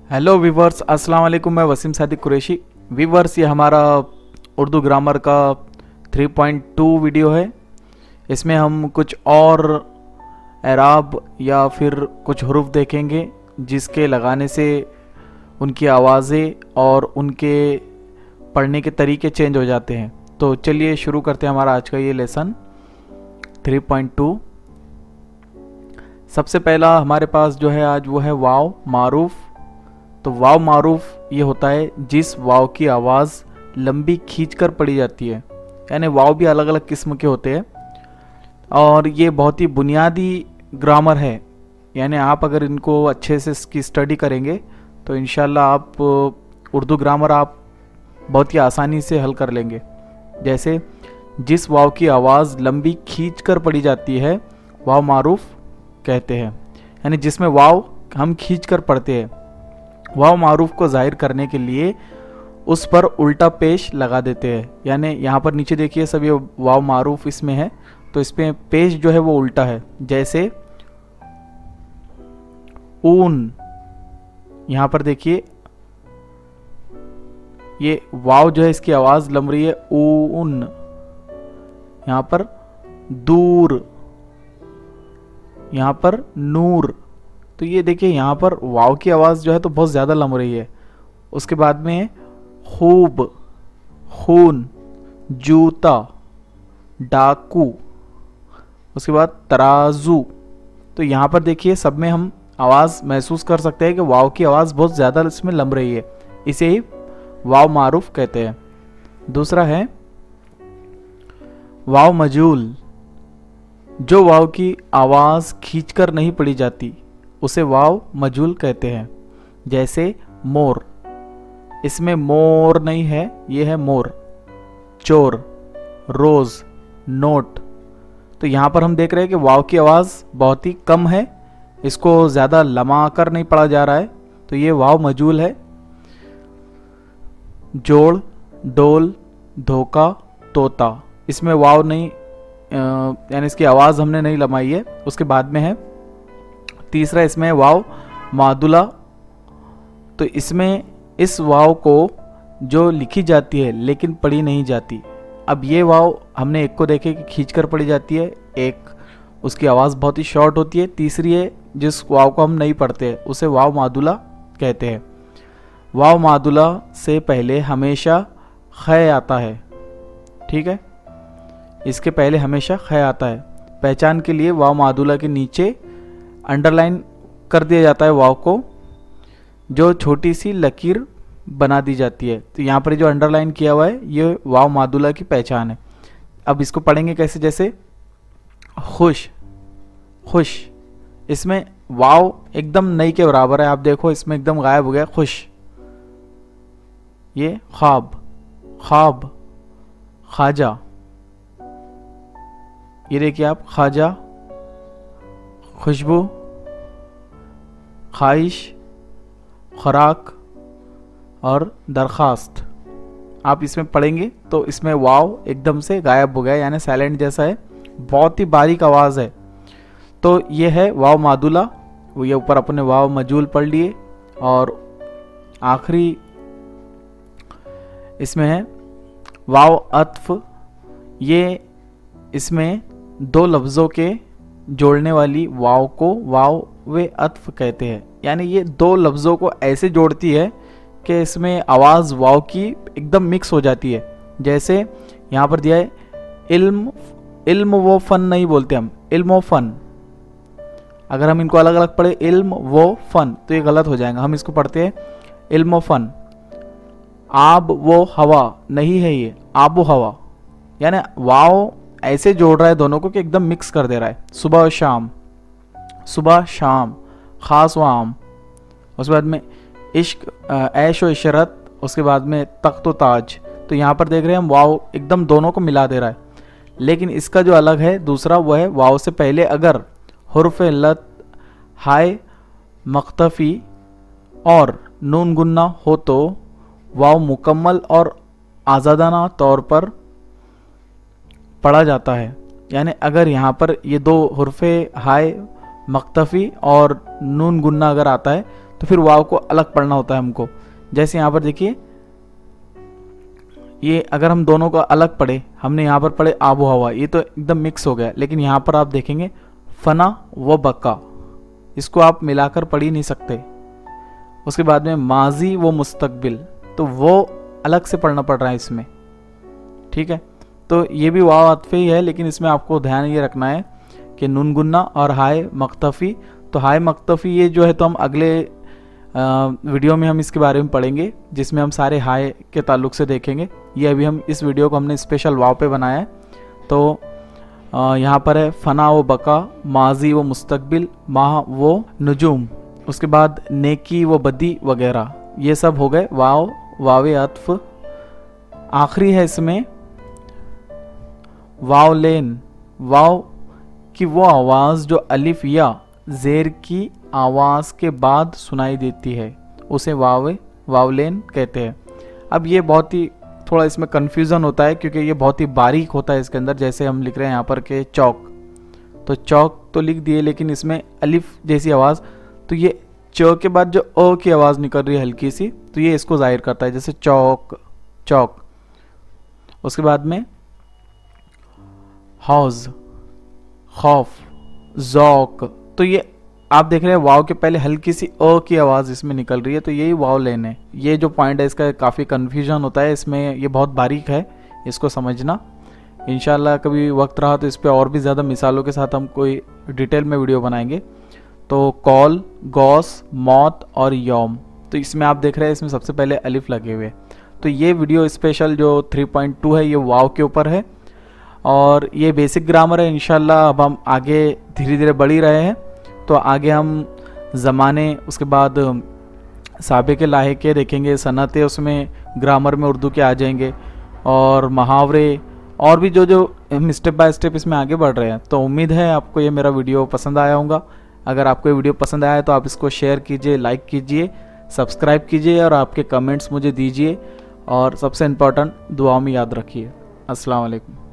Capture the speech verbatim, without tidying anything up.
Hello viewers, अस्सलाम वालेकुम। मैं वसीम सादिक कुरैशी। वीवर्स, ये हमारा उर्दू ग्रामर का थ्री पॉइंट टू वीडियो है। इसमें हम कुछ और एराब या फिर कुछ हुरूफ देखेंगे जिसके लगाने से उनकी आवाज़ें और उनके पढ़ने के तरीके चेंज हो जाते हैं। तो चलिए शुरू करते हैं हमारा आज का ये लेसन थ्री पॉइंट टू। सबसे पहला हमारे पास जो है आज वो है वाव मारूफ। तो वाव मारूफ ये होता है जिस वाव की आवाज़ लंबी खींचकर पड़ी जाती है। यानी वाव भी अलग अलग किस्म के होते हैं और ये बहुत ही बुनियादी ग्रामर है। यानी आप अगर इनको अच्छे से इसकी स्टडी करेंगे तो इंशाल्लाह आप उर्दू ग्रामर आप बहुत ही आसानी से हल कर लेंगे। जैसे जिस वाव की आवाज़ लंबी खींचकर पड़ी जाती है वाव मारूफ कहते हैं। यानी जिसमें वाव हम खींचकर पढ़ते हैं, वाव मारूफ को जाहिर करने के लिए उस पर उल्टा पेश लगा देते हैं। यानी यहाँ पर नीचे देखिए सब ये वाव मारूफ इसमें है, तो इसमें पेश जो है वो उल्टा है। जैसे ऊन, यहाँ पर देखिए ये वाव जो है इसकी आवाज़ लंब रही है ऊन। यहाँ पर दूर, यहाँ पर नूर। तो ये देखिए यहाँ पर वाव की आवाज़ जो है तो बहुत ज़्यादा लंब रही है। उसके बाद में खूब, खून, जूता, डाकू, उसके बाद तराजू। तो यहाँ पर देखिए सब में हम आवाज़ महसूस कर सकते हैं कि वाव की आवाज़ बहुत ज़्यादा इसमें लंब रही है। इसे ही वाव मारूफ कहते हैं। दूसरा है वाव मजूल। जो वाव की आवाज़ खींचकर नहीं पड़ी जाती उसे वाव मजूल कहते हैं। जैसे मोर, इसमें मोर नहीं है, ये है मोर। चोर, रोज़, नोट। तो यहाँ पर हम देख रहे हैं कि वाव की आवाज़ बहुत ही कम है, इसको ज़्यादा लमा कर नहीं पढ़ा जा रहा है, तो ये वाव मजूल है। जोड़, डोल, धोखा, तोता, इसमें वाव नहीं, यानी इसकी आवाज़ हमने नहीं लमाई है। उसके बाद में है तीसरा, इसमें वाव मादुला। तो इसमें इस वाव को जो लिखी जाती है लेकिन पढ़ी नहीं जाती। अब ये वाव हमने एक को देखे कि खींचकर पढ़ी जाती है, एक उसकी आवाज़ बहुत ही शॉर्ट होती है, तीसरी है जिस वाव को हम नहीं पढ़ते उसे वाव मादुला कहते हैं। वाव मादुला से पहले हमेशा ख़ै आता है, ठीक है, इसके पहले हमेशा ख़ै आता है। पहचान के लिए वाव मादुला के नीचे अंडरलाइन कर दिया जाता है वाव को, जो छोटी सी लकीर बना दी जाती है। तो यहाँ पर जो अंडरलाइन किया हुआ है ये वाव मादुला की पहचान है। अब इसको पढ़ेंगे कैसे? जैसे खुश, खुश, इसमें वाव एकदम नहीं के बराबर है, आप देखो इसमें एकदम गायब हो गया खुश। ये ख्वाब, ख्वाब, ख्वाजा, ये देखिए आप ख्वाजा, खुशबू, ख्वाहिश, खुराक और दरख्वास्त। आप इसमें पढ़ेंगे तो इसमें वाव एकदम से गायब हो गया, यानी साइलेंट जैसा है, बहुत ही बारीक आवाज़ है। तो ये है वाव मादुला। वो ये ऊपर अपने वाव मजूल पढ़ लिए। और आखिरी इसमें है वाव अत्फ। ये इसमें दो लफ्ज़ों के जोड़ने वाली वाव को वाव वे अत्फ कहते हैं। यानी ये दो लफ्ज़ों को ऐसे जोड़ती है कि इसमें आवाज़ वाव की एकदम मिक्स हो जाती है। जैसे यहाँ पर दिया है इल्म, इल्म वो फ़न नहीं बोलते हम, इल्म व फ़न। अगर हम इनको अलग अलग पढ़े इल्म वो फ़न तो ये गलत हो जाएगा। हम इसको पढ़ते हैं इल्म व फ़न। आब वो हवा नहीं है, ये आब व हवा। यानी वाव ऐसे जोड़ रहा है दोनों को कि एकदम मिक्स कर दे रहा है। सुबह और शाम, सुबह शाम, ख़ास व आम। उसके बाद में इश्क, ऐश व इशरत। उसके बाद में तख्त व ताज। तो यहाँ पर देख रहे हैं हम वाव एकदम दोनों को मिला दे रहा है। लेकिन इसका जो अलग है दूसरा वो है वाव से पहले अगर हुर्फ इल्लत, हाय, मख्तफ़ी और नून गुन्ना हो तो वाव मुकम्मल और आज़ादाना तौर पर पढ़ा जाता है। यानी अगर यहाँ पर ये दो हुर्फे हाय, मख्तफ़ी और नून गुन्ना अगर आता है तो तो फिर वाव को अलग पढ़ना होता है हमको। जैसे यहाँ पर देखिए, ये अगर हम दोनों को अलग पढ़े, हमने यहाँ पर पढ़े आबो हवा, ये तो एकदम मिक्स हो गया, लेकिन यहाँ पर आप देखेंगे फना व बका, इसको आप मिलाकर पढ़ ही नहीं सकते। उसके बाद में माजी व मुस्तकबिल, तो वो अलग से पढ़ना पड़ रहा है इसमें, ठीक है। तो ये भी वाव अत्फ़े ही है, लेकिन इसमें आपको ध्यान ये रखना है कि नून गुन्ना और हाय मक्तफ़ी। तो हाय मक्तफ़ी ये जो है तो हम अगले आ, वीडियो में हम इसके बारे में पढ़ेंगे, जिसमें हम सारे हाय के ताल्लुक से देखेंगे। ये अभी हम इस वीडियो को हमने स्पेशल वाव पे बनाया है। तो यहाँ पर है फना व बका, माजी व मुस्तकबिल, माह व नजूम, उसके बाद नेकी व बदी वगैरह, ये सब हो गए वाव वाव अत्फ़। आखिरी है इसमें वाव लेन, वाव की वो आवाज़ जो अलिफ या ज़ेर की आवाज़ के बाद सुनाई देती है, उसे वावे वावलेन कहते हैं। अब ये बहुत ही थोड़ा इसमें कन्फ्यूज़न होता है, क्योंकि ये बहुत ही बारीक होता है इसके अंदर। जैसे हम लिख रहे हैं यहाँ पर के चौक, तो चौक तो लिख दिए, लेकिन इसमें अलिफ जैसी आवाज़, तो ये च के बाद जो अ की आवाज़ निकल रही है हल्की सी, तो ये इसको जाहिर करता है, जैसे चौक चौक। उसके बाद में हौज, खौफ, जौक, तो ये आप देख रहे हैं वाव के पहले हल्की सी अ की आवाज़ इसमें निकल रही है, तो यही वाव लेन है। ये जो पॉइंट है इसका काफ़ी कन्फ्यूजन होता है इसमें, ये बहुत बारीक है, इसको समझना। इंशाल्लाह कभी वक्त रहा तो इस पर और भी ज़्यादा मिसालों के साथ हम कोई डिटेल में वीडियो बनाएंगे। तो कॉल, गौस, मौत और यौम, तो इसमें आप देख रहे हैं इसमें सबसे पहले अलिफ लगे हुए। तो ये वीडियो स्पेशल जो थ्री पॉइंट टू है ये वाव के ऊपर है, और ये बेसिक ग्रामर है। इंशाल्लाह अब हम आगे धीरे धीरे बढ़ ही रहे हैं, तो आगे हम ज़माने, उसके बाद साबे के लाहे के देखेंगे, सनतें उसमें ग्रामर में उर्दू के आ जाएंगे, और मुहावरे, और भी जो जो हम स्टेप बाय स्टेप इसमें आगे बढ़ रहे हैं। तो उम्मीद है आपको ये मेरा वीडियो पसंद आया होगा। अगर आपको ये वीडियो पसंद आया है तो आप इसको शेयर कीजिए, लाइक कीजिए, सब्सक्राइब कीजिए, और आपके कमेंट्स मुझे दीजिए, और सबसे इम्पोर्टेंट दुआ में याद रखिए। अस्सलाम वालेकुम।